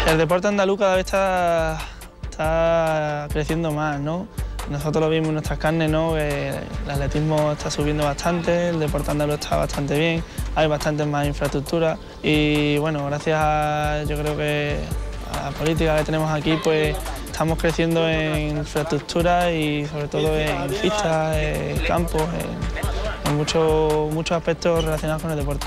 El deporte andaluz cada vez está creciendo más, ¿no? Nosotros lo vimos en nuestras carnes, ¿no? El atletismo está subiendo bastante, el deporte andaluz está bastante bien, hay bastante más infraestructura y bueno, gracias a, yo creo que a la política que tenemos aquí, pues estamos creciendo en infraestructura y sobre todo en pistas, en campos, en muchos aspectos relacionados con el deporte.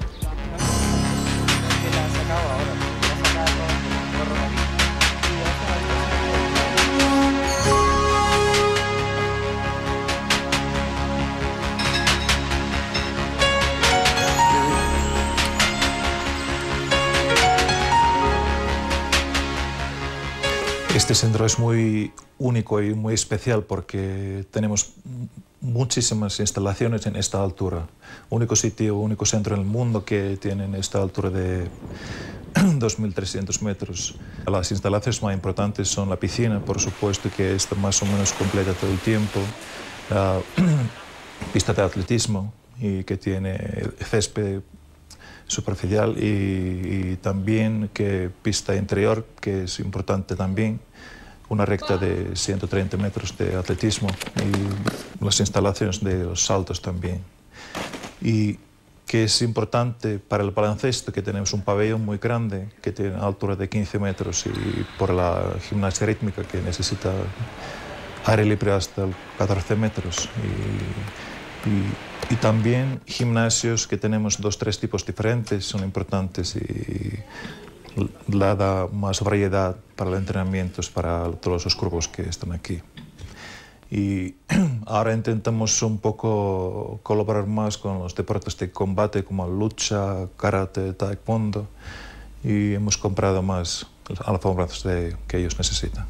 Este centro es muy único y muy especial porque tenemos muchísimas instalaciones en esta altura. Único sitio, único centro en el mundo que tiene esta altura de 2.300 metros. Las instalaciones más importantes son la piscina, por supuesto, que está más o menos completa todo el tiempo, la pista de atletismo y que tiene césped superficial y también que pista interior, que es importante también, una recta de 130 metros de atletismo y las instalaciones de los saltos también. Y que es importante para el baloncesto, que tenemos un pabellón muy grande, que tiene una altura de 15 metros y por la gimnasia rítmica que necesita aire libre hasta 14 metros. Y también gimnasios que tenemos 2-3 tipos diferentes son importantes y la da más variedad para los entrenamientos para todos los grupos que están aquí. Y ahora intentamos un poco colaborar más con los deportes de combate como lucha, karate, taekwondo y hemos comprado más alfombras que ellos necesitan.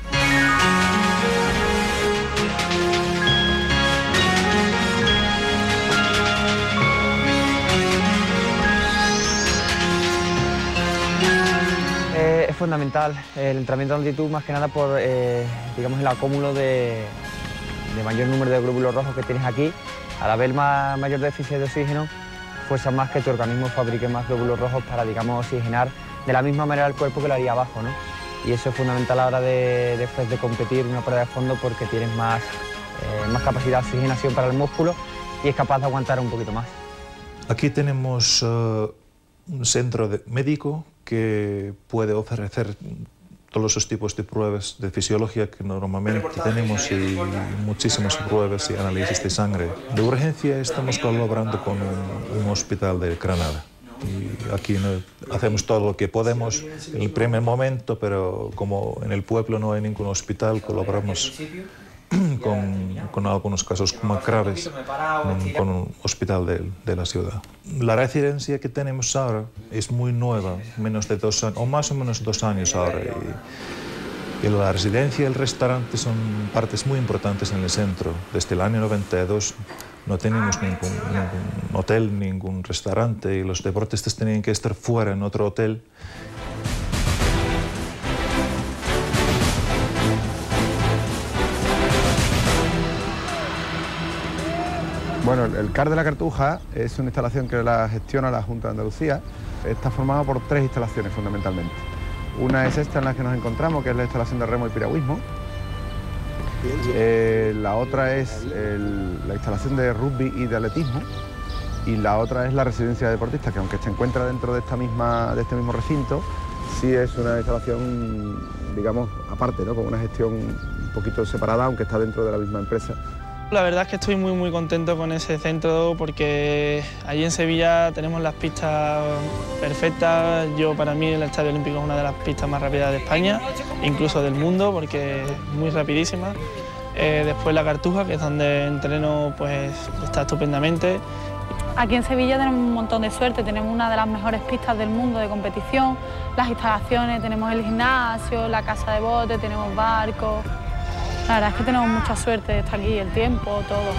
Es fundamental el entrenamiento de altitud, más que nada por digamos, el acúmulo de mayor número de glóbulos rojos que tienes aquí. Al haber mayor déficit de oxígeno, fuerza más que tu organismo fabrique más glóbulos rojos para, digamos, oxigenar de la misma manera el cuerpo que lo haría abajo, ¿no? Y eso es fundamental a la hora después de competir una prueba de fondo porque tienes más capacidad de oxigenación para el músculo y es capaz de aguantar un poquito más. Aquí tenemos un centro médico que puede ofrecer todos los tipos de pruebas de fisiología que normalmente tenemos y muchísimas pruebas y análisis de sangre. De urgencia estamos colaborando con un hospital de Granada. Y aquí hacemos todo lo que podemos en el primer momento, pero como en el pueblo no hay ningún hospital, colaboramos con algunos casos más graves con un hospital de la ciudad. La residencia que tenemos ahora es muy nueva, menos de 2 años, o más o menos 2 años ahora. Y la residencia y el restaurante son partes muy importantes en el centro. Desde el año 92 no tenemos ningún hotel, ningún restaurante y los deportistas tenían que estar fuera en otro hotel. Bueno, el CAR de la Cartuja es una instalación que la gestiona la Junta de Andalucía. Está formada por 3 instalaciones fundamentalmente. Una es esta en la que nos encontramos, que es la instalación de remo y piragüismo. La otra es la instalación de rugby y de atletismo. Y la otra es la residencia de deportistas, que aunque se encuentra dentro de este mismo recinto, sí es una instalación, digamos, aparte, ¿no? Con una gestión un poquito separada, aunque está dentro de la misma empresa. La verdad es que estoy muy contento con ese centro porque allí en Sevilla tenemos las pistas perfectas. Para mí el Estadio Olímpico es una de las pistas más rápidas de España, incluso del mundo, porque es muy rapidísima. Después la Cartuja, que es donde entreno, pues está estupendamente. Aquí en Sevilla tenemos un montón de suerte, tenemos una de las mejores pistas del mundo de competición, las instalaciones, tenemos el gimnasio, la casa de bote, tenemos barcos. La verdad es que tenemos mucha suerte de estar aquí, el tiempo, todo.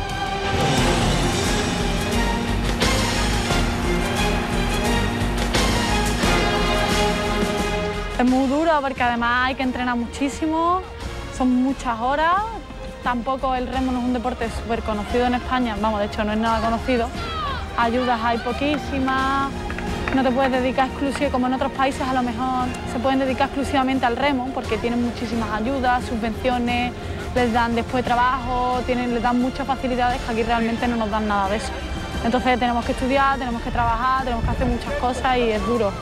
Es muy duro porque además hay que entrenar muchísimo, son muchas horas. Tampoco el remo no es un deporte súper conocido en España, vamos, de hecho no es nada conocido. Ayudas hay poquísimas, No te puedes dedicar exclusivamente, como en otros países a lo mejor se pueden dedicar exclusivamente al remo porque tienen muchísimas ayudas, subvenciones, les dan después trabajo, les dan muchas facilidades que aquí realmente no nos dan nada de eso. Entonces tenemos que estudiar, tenemos que trabajar, tenemos que hacer muchas cosas y es duro.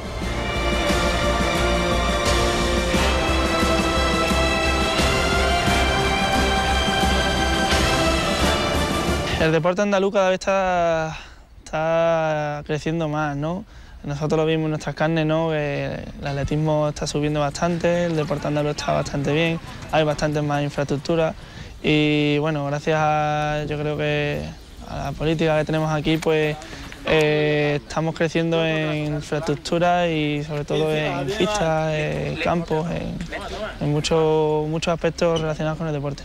El deporte andaluz cada vez está creciendo más, ¿no? Nosotros lo vimos en nuestras carnes, ¿no? Que el atletismo está subiendo bastante, el deporte andaluz está bastante bien, hay bastante más infraestructura y bueno, gracias yo creo que a la política que tenemos aquí, pues estamos creciendo en infraestructura y sobre todo en pistas, campos, en muchos aspectos relacionados con el deporte.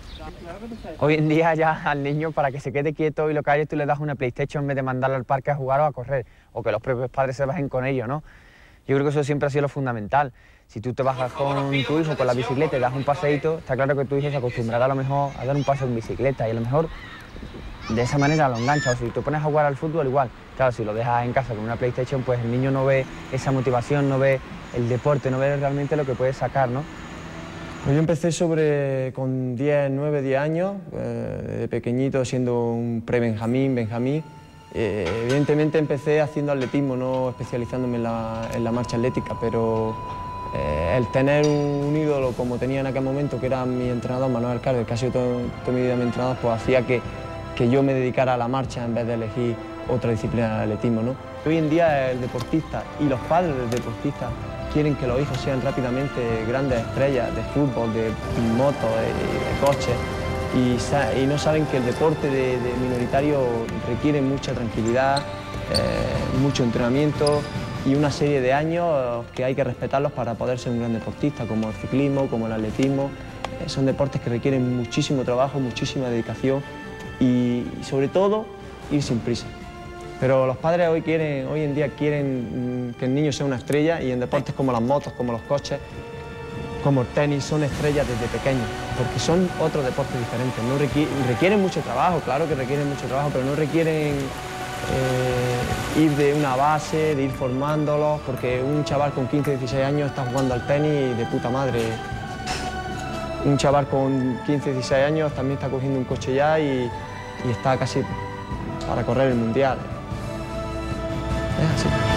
Hoy en día ya al niño, para que se quede quieto y lo calles, tú le das una PlayStation en vez de mandarlo al parque a jugar o a correr, o que los propios padres se bajen con ello, ¿no? Yo creo que eso siempre ha sido lo fundamental. Si tú te bajas con tu hijo con la bicicleta y das un paseíto, está claro que tu hijo se acostumbrará a lo mejor a dar un paseo en bicicleta y a lo mejor de esa manera lo engancha. O si te pones a jugar al fútbol, igual. Claro, si lo dejas en casa con una PlayStation, pues el niño no ve esa motivación, no ve el deporte, no ve realmente lo que puede sacar, ¿no? Pues yo empecé con 9, 10 años, de pequeñito siendo un pre-benjamín, benjamín. Evidentemente empecé haciendo atletismo, no especializándome en la marcha atlética, pero el tener un ídolo como tenía en aquel momento, que era mi entrenador, Manuel Alcalde, que ha sido toda mi vida mi entrenador, pues hacía que yo me dedicara a la marcha en vez de elegir otra disciplina del atletismo, ¿no? Hoy en día el deportista y los padres del deportista quieren que los hijos sean rápidamente grandes estrellas de fútbol, de motos, de coches, y no saben que el deporte de minoritario requiere mucha tranquilidad, mucho entrenamiento y una serie de años que hay que respetarlos para poder ser un gran deportista, como el ciclismo, como el atletismo. Son deportes que requieren muchísimo trabajo, muchísima dedicación y sobre todo ir sin prisa. Pero los padres hoy en día quieren que el niño sea una estrella y en deportes como las motos, como los coches, como el tenis, son estrellas desde pequeños, porque son otros deportes diferentes. No requieren mucho trabajo, claro que requieren mucho trabajo, pero no requieren ir de una base, de ir formándolos, porque un chaval con 15, 16 años está jugando al tenis de puta madre. Un chaval con 15, 16 años también está cogiendo un coche ya y está casi para correr el mundial. Es así.